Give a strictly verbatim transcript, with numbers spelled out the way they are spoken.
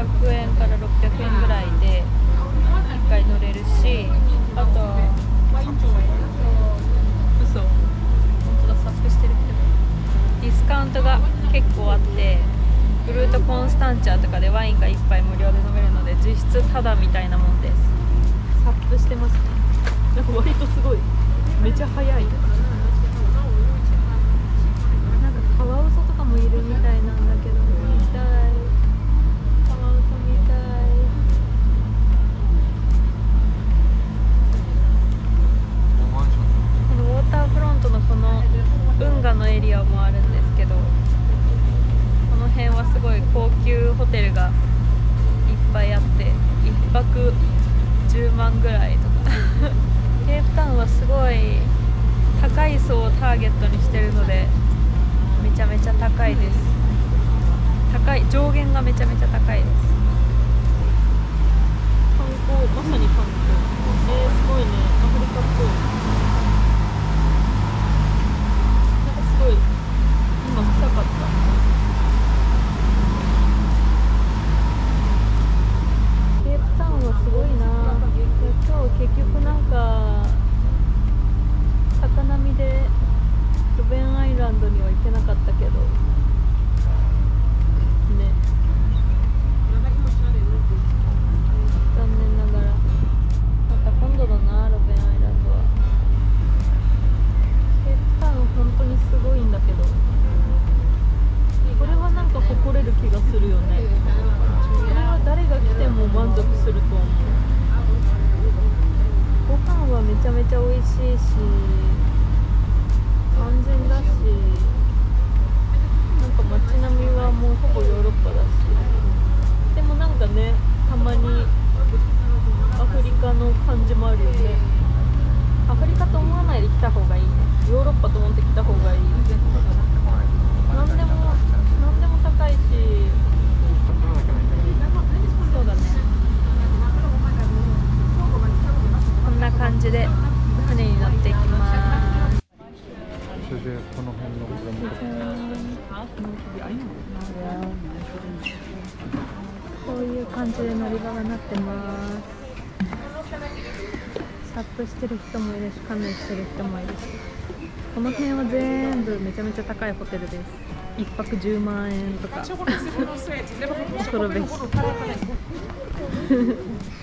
ゃくえんからろっぴゃくえんぐらいでいっかい乗れるし、あと嘘、本当だ、サップしてるけどディスカウントが結構あって、ブルートコンスタンチャーとかでワインがいっぱい無料で飲めるので実質タダみたいなもんです。サップしてますね。なんか割とすごいめちゃ早い。なんかカワウソとかもいるみたいなんだけど、見たい。カワウソ見たい。このウォーターフロントのこの運河のエリアもあるんですけど、この辺はすごい高級ホテルがいっぱいあって、いっぱくじゅうまんぐらいとかケープタウンはすごい高い層をターゲットにしてるのでめちゃめちゃ高いです。高い、上限がめちゃめちゃ高いです。観光、まさに観光。えー、すごいね、アフリカっぽい。なんかすごい今臭かった。ケープタウンはすごいな。今日結局なんか高波でロベンアイランドには行けなかったけどね。残念ながらまた今度だな、ロベンアイランドは。ケープタウン本当にすごいんだけど、これはなんか誇れる気がするよね。これは誰が来ても満足すると思う。ご飯はめちゃめちゃ美味しいし安全だし、なんか街並みはもうほぼヨーロッパだし、でもなんかね、たまにアフリカの感じもあるよね。アフリカと思わないで来た方がいいね。ヨーロッパと思って来た方がいい。なんでもなんでも高いし、そうだね。こんな感じで船に乗っていきます。 それでこの辺のこういう感じで乗り場がなってます。サップしてる人もいるし、カヌーしてる人もいるし、この辺は全部めちゃめちゃ高いホテルです。いっぱくじゅうまんえんとか恐るべし